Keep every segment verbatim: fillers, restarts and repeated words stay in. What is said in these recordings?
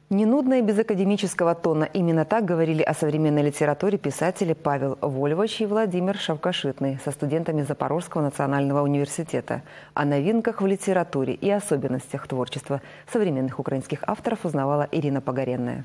Не нудно и без академического тона. Именно так говорили о современной литературе писатели Павел Вольвач и Владимир Шавкашитный со студентами Запорожского национального университета. О новинках в литературе и особенностях творчества современных украинских авторов узнавала Ирина Погоренная.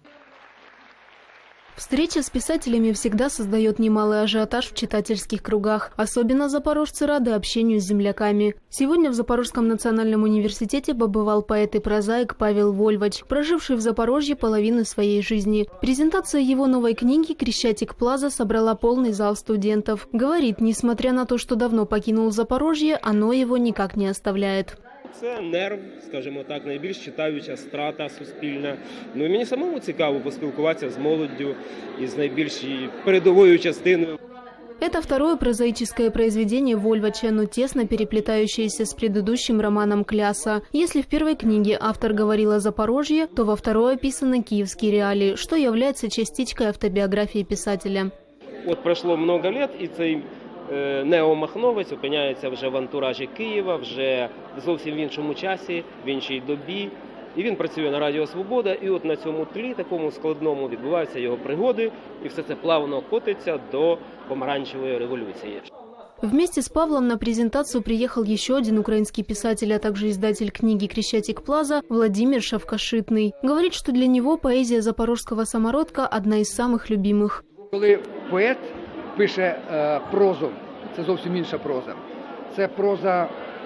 Встреча с писателями всегда создает немалый ажиотаж в читательских кругах. Особенно запорожцы рады общению с земляками. Сегодня в Запорожском национальном университете побывал поэт и прозаик Павел Вольвач, проживший в Запорожье половину своей жизни. Презентация его новой книги «Крещатик Плаза» собрала полный зал студентов. Говорит, несмотря на то, что давно покинул Запорожье, оно его никак не оставляет. Це нерв, скажімо так, найбільш читаюча страта суспільна. Ну і мені самому цікаво поспілкуватися з молоддю і з найбільш передовою частиною. Это второе прозаическое произведение Вольвача, но тесно переплетающееся с предыдущим романом Кляса. Если в первой книге автор говорил о Запорожье, то во второй описаны киевские реалии, что является частичкой автобиографии писателя. От пройшло много лет, і цей неомахновець опиняється вже в антуражі Києва, вже зовсім в іншому часі, в іншій добі. І він працює на Радіо Свобода, і от на цьому тлі, такому складному, відбуваються його пригоди, і все це плавно котиться до помаранчевої революції. Вместе с Павлом на презентацию приехал еще один украинский писатель, а также издатель книги «Крещатик Плаза» Владимир Шавкашитный. Говорит, что для него поэзия запорожского самородка одна из самых любимых. Коли поет пише е, прозу, це зовсім інша проза. Це проза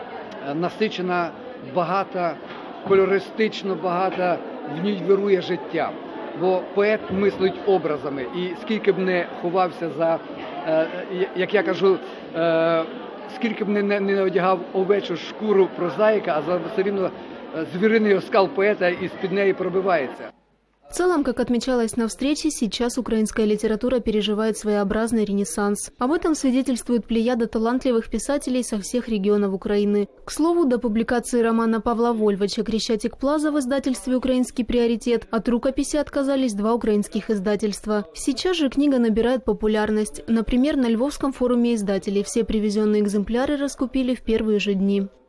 е, насичена, багата, кольористично багата, в ній вирує життя. Бо поет мислить образами. І скільки б не ховався за, е, як я кажу, е, скільки б не, не, не одягав овечу шкуру прозаїка, а все рівно звіриний оскал поета із-під неї пробивається. В целом, как отмечалось на встрече, сейчас украинская литература переживает своеобразный ренессанс. Об этом свидетельствует плеяда талантливых писателей со всех регионов Украины. К слову, до публикации романа Павла Вольвача «Крещатик Плаза» в издательстве «Украинский приоритет» от рукописи отказались два украинских издательства. Сейчас же книга набирает популярность. Например, на Львовском форуме издателей все привезенные экземпляры раскупили в первые же дни.